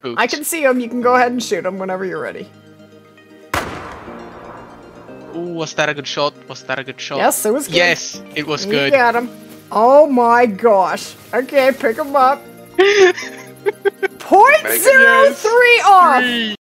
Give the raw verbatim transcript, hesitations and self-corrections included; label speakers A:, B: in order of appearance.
A: Spooked.
B: I can see him. You can go ahead and shoot him whenever you're ready.
A: Ooh, was that a good shot? Was that a good shot?
B: Yes, it was good.
A: Yes, it was
B: You
A: good.
B: got him. Oh my gosh. Okay, pick him up. Point zero three off.